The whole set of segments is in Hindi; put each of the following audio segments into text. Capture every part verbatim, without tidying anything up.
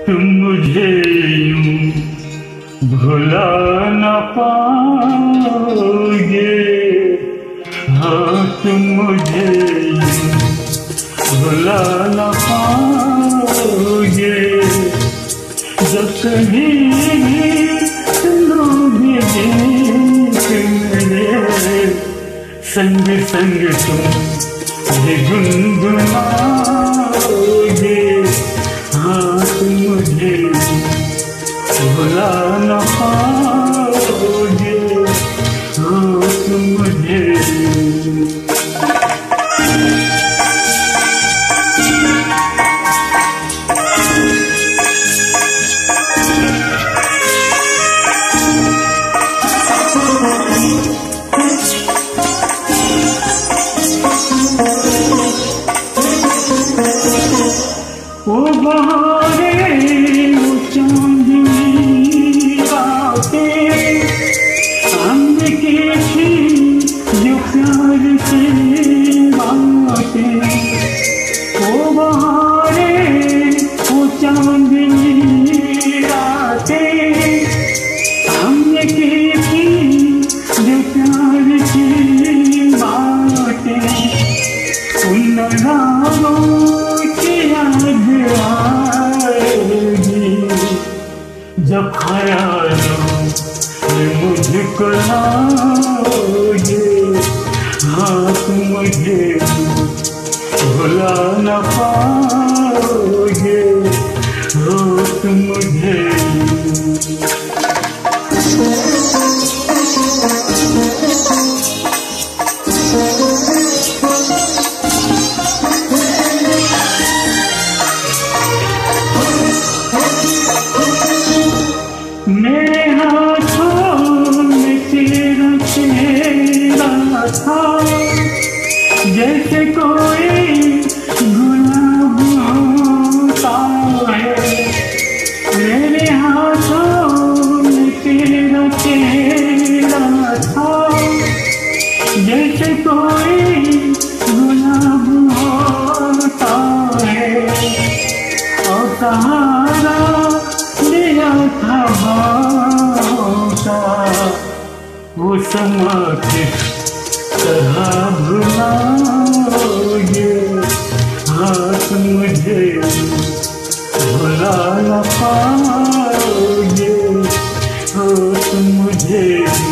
तुम मुझे यूं भुला न पाओगे। हाँ तुम मुझे यूं भुला न पाओगे। जब कभी भी सुनोगे गीत मेरे, संग संग तुम भी गुनगुनाओगे। हाँ तुम मुझे भुला न पाओगे। हाँ तुम मुझे वो बहारें वो चांदनी रातें हमने की थी जो प्यार की बातें। वो बहारें वो चांदनी रातें हमने की थी जो प्यार की बातें। उन राहों जब ख्यालों में मुझको लाओगे। हाँ तुम मुझे भुला न पाओगे। हो तुम मुझे मेरे हाथों में तेरा चेहरा था, जैसे कोई गुलाब होता है। मेरे हाथों में तेरा चेहरा था, जैसे कोई गुलाब होता है। और सहारा दिया था वो समा किस तरह भुलाओगे। हाँ तुम मुझे भुला न पाओगे। हो तुम मुझे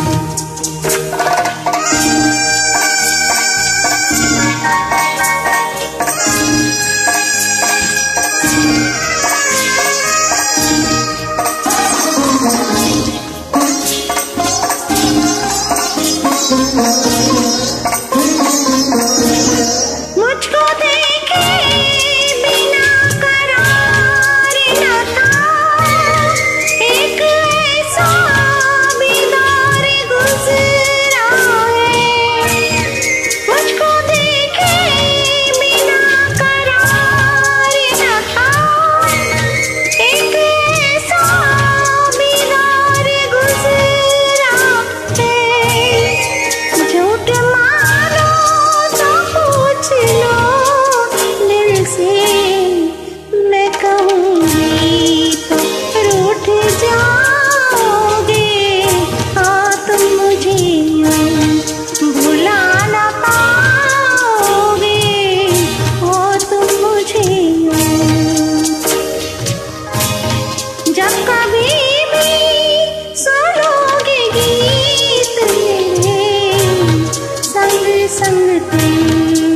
मुझको देखे बिना करार न था, एक ऐसा बीमार गुजरा है। मुझको देखे बिना करार न था, एक ऐसा बीमार गुजरा है। झूठ मानो तो पूछ लो दिल से, मैं कहूँगी तो रूठ जाओगे। हाँ तुम मुझे यूं भुला न पाओगे। हो तुम मुझे यूं जब कभी भी सुनोगे गीत मेरे, संग संग तुम